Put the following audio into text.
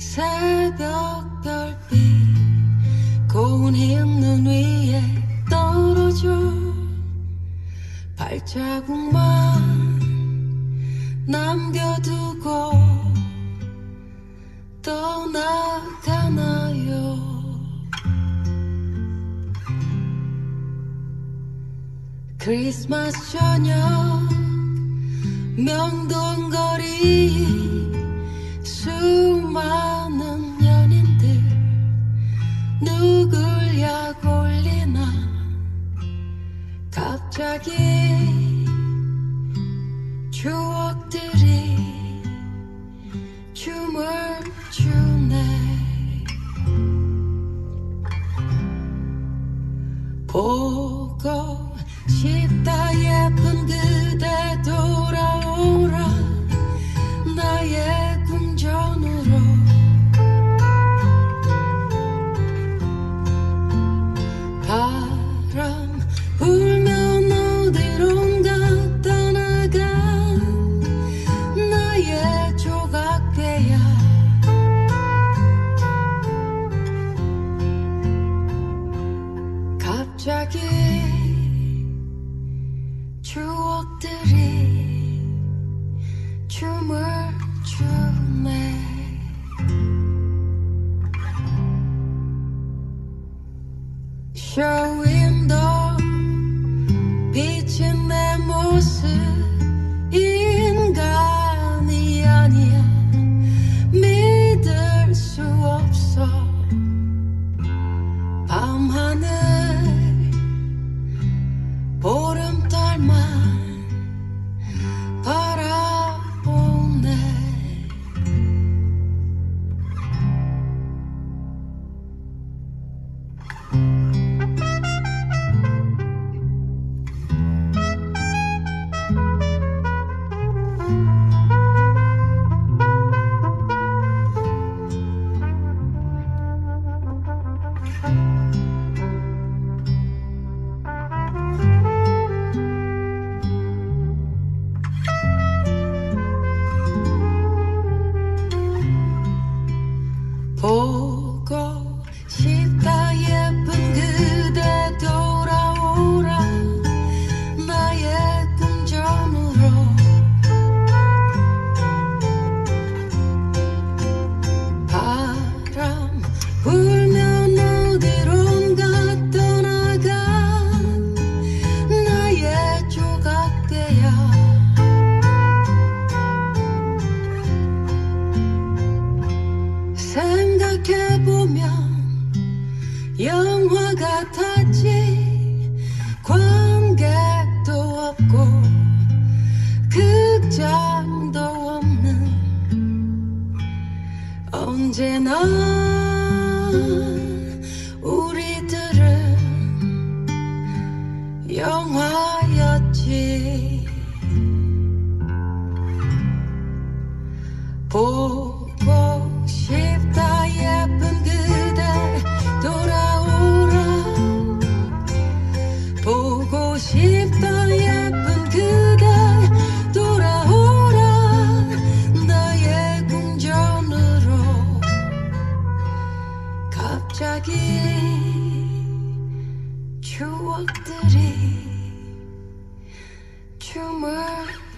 새벽 별빛 고운 흰 눈 위에 떨어져 발자국만 남겨두고 떠나가나요. 크리스마스 저녁 명동거리 수많은 연인들 누굴 약 올리나 갑자기 추억들이 춤을 추네. 보고 싶다 예쁜 그대 돌아오라 나의 궁전으로. 바람 불면 어디론가 떠나간 나의 조각배야. 갑자기 추억들이 춤을 추네. 쇼윈도 비친 내 모습 인간이 아니야. 믿을 수 없어. 밤하늘 보름달만 바라보네. 보고 싶다 예쁜 그대 돌아오라 나의 궁전으로. 바람 불면 어디론가 떠나간 나의 조각배야. 생각해보면 영화 같았지. 관객도 없고 극장도 없는 언제나 우리들은 영화였지. 보고 싶다 예쁜 그대 돌아오라. 보고 싶다 예쁜 그대 돌아오라 나의 궁전으로. 갑자기 추억들이 춤을